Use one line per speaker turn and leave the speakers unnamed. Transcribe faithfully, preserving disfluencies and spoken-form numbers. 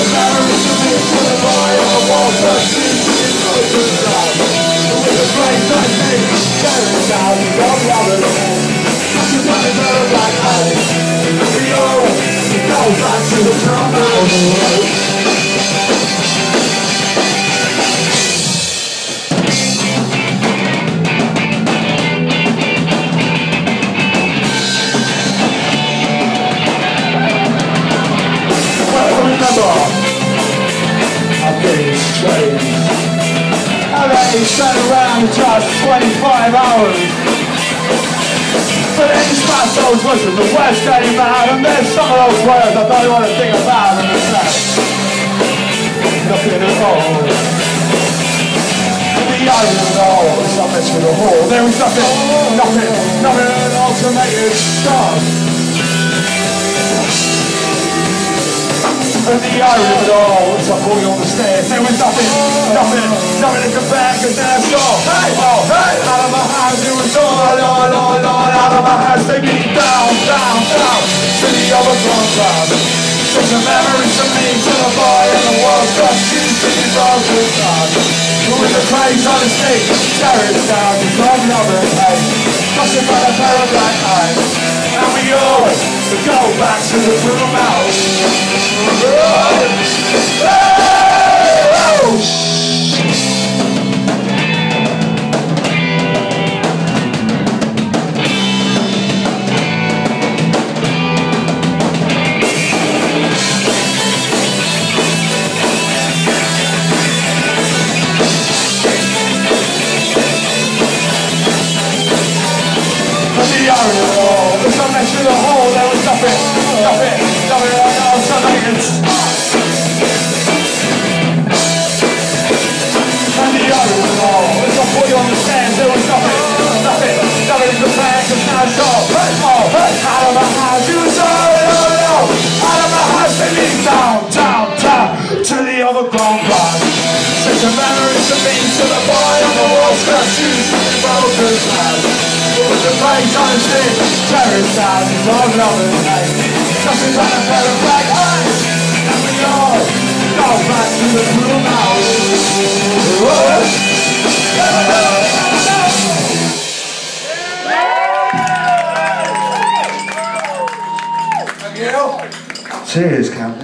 a memory to me, to the boy on the wall, first seen in broken love. With a place I see, carrying thousands of lovers. Such a funny little black eye. We all go back to the drum on the road. I've been strange. How they sat around in just twenty-five hours. But these assholes wasn't the worst game out, and there's some of those words I don't want to think about in the past. Nothing at all. In the eye of it all, it's not much for the hall. There was nothing, nothing, nothing at all to make it stop. And the irony of it all was I brought you on the stairs. There was nothing, nothing, nothing in the bag, and then I saw, hey, oh, hey, out of my hands it was all, all, all, all, out of my hands they beat down, down, down, to the overgrown ground. Such a memory to me, to the boy in the world, just used to be broken down. Who with the craze on his feet, carried down, his long loving hate, crossing by a pair of black eyes. And we all go back to the blue mouse. The irony of it all, as I went through the hall, there was nothing, nothing, nothing else to make it. And the irony of it all, as I put you on the stairs, there was nothing, nothing, nothing in the bag, cause now it's all, all, out of my house, you was all, all, all, out of my house, they lead down, down, down, to the overgrown grass. Such a memory to me, to the boy on the wall, scratch shoes, and broken glass. With the face on his feet, carried thousands of lovers' hate. Nothing but a pair of black eyes, and we all go back to the blue mouse. Thank you. Cheers, Camden.